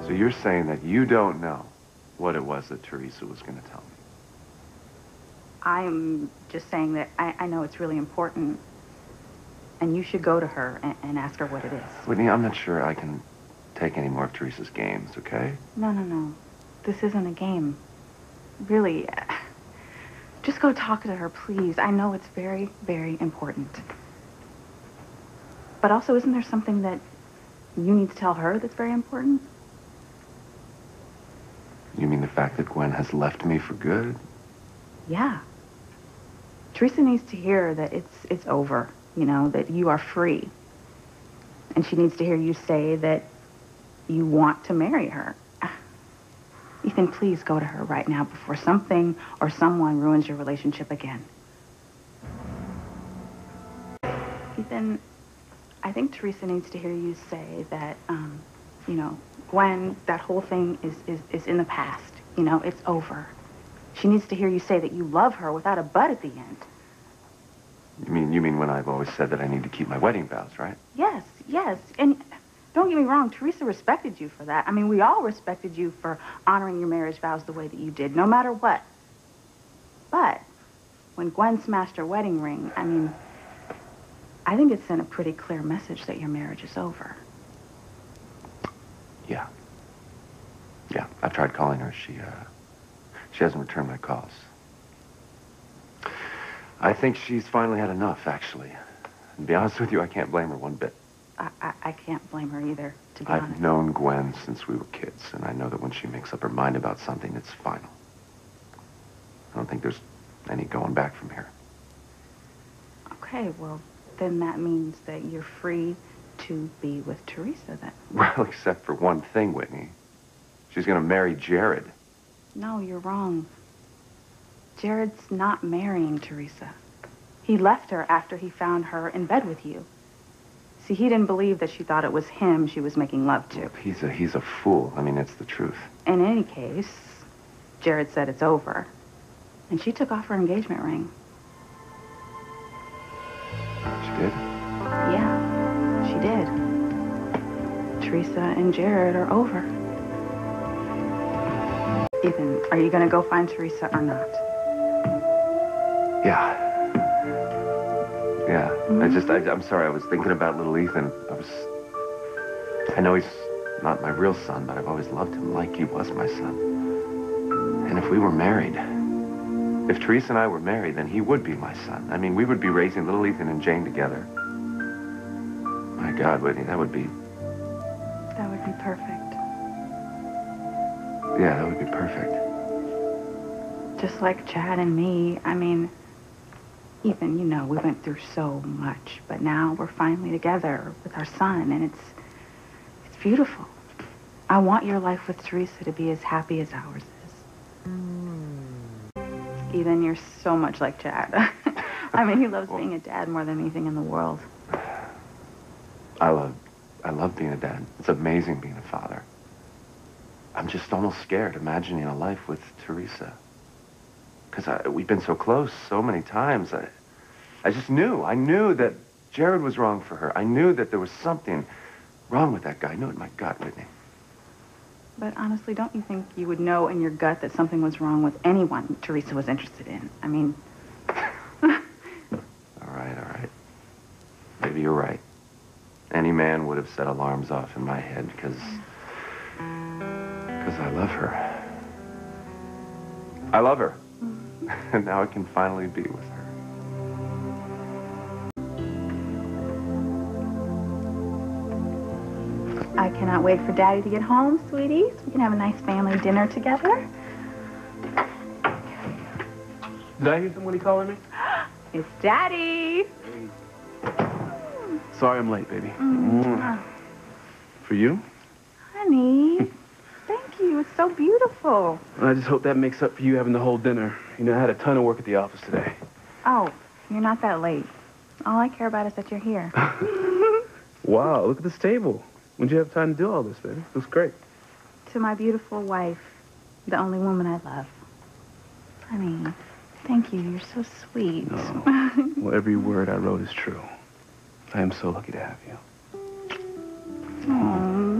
So you're saying that you don't know what it was that Teresa was going to tell me? I'm just saying that I know it's really important. And you should go to her and ask her what it is. Whitney, I'm not sure I can take any more of Teresa's games, okay? No, no, no. This isn't a game. Really. Just go talk to her, please. I know it's very, very important. But also, isn't there something that you need to tell her that's very important? You mean the fact that Gwen has left me for good? Yeah. Teresa needs to hear that it's over, you know, that you are free. And she needs to hear you say that you want to marry her. Ethan, please go to her right now before something or someone ruins your relationship again. Ethan, I think Teresa needs to hear you say that, you know, Gwen, that whole thing is in the past. You know, it's over. She needs to hear you say that you love her without a but at the end. You mean when I've always said that I need to keep my wedding vows, right? Yes, yes. And don't get me wrong, Teresa respected you for that. I mean, we all respected you for honoring your marriage vows the way that you did, no matter what. But when Gwen smashed her wedding ring, I mean, I think it sent a pretty clear message that your marriage is over. Yeah. Yeah, I've tried calling her. She hasn't returned my calls. I think she's finally had enough, actually. And to be honest with you, I can't blame her one bit. I can't blame her either, to be honest. I've known Gwen since we were kids, and I know that when she makes up her mind about something, it's final. I don't think there's any going back from here. Okay, well, then that means that you're free to be with Teresa, then. Well, except for one thing, Whitney. She's gonna marry Jared. No, you're wrong. Jared's not marrying Teresa. He left her after he found her in bed with you. See, he didn't believe that she thought it was him she was making love to. Well, he's a fool. I mean, it's the truth. In any case, Jared said it's over. And she took off her engagement ring. She did? Yeah, she did. Teresa and Jared are over. Ethan, are you gonna go find Teresa or not? Yeah. Yeah. I'm sorry, I was thinking about little Ethan. I know he's not my real son, but I've always loved him like he was my son. And if we were married, if Teresa and I were married, then he would be my son. I mean, we would be raising little Ethan and Jane together. My God, Whitney, that would be... That would be perfect. Yeah, that would be perfect. Just like Chad and me, I mean... Ethan, you know, we went through so much, but now we're finally together with our son, and it's beautiful. I want your life with Teresa to be as happy as ours is. Ethan, you're so much like Chad. I mean, he loves being a dad more than anything in the world. I love being a dad. It's amazing being a father. I'm just almost scared imagining a life with Teresa. Because we've been so close so many times. I just knew. I knew that Jared was wrong for her. I knew that there was something wrong with that guy. I knew it in my gut, Whitney. But honestly, don't you think you would know in your gut that something was wrong with anyone Teresa was interested in? I mean... All right. Maybe you're right. Any man would have set alarms off in my head because I love her. I love her. And now I can finally be with her. I cannot wait for Daddy to get home, sweetie, so we can have a nice family dinner together. Did I hear somebody calling me? It's Daddy. Sorry I'm late, baby. For you? Honey, thank you. It's so beautiful. I just hope that makes up for you having the whole dinner. You know, I had a ton of work at the office today. Oh, you're not that late. All I care about is that you're here. Wow, look at this table. When'd you have time to do all this, baby? It looks great. To my beautiful wife, the only woman I love. Honey, thank you. You're so sweet. No. Well, every word I wrote is true. I am so lucky to have you. Aww.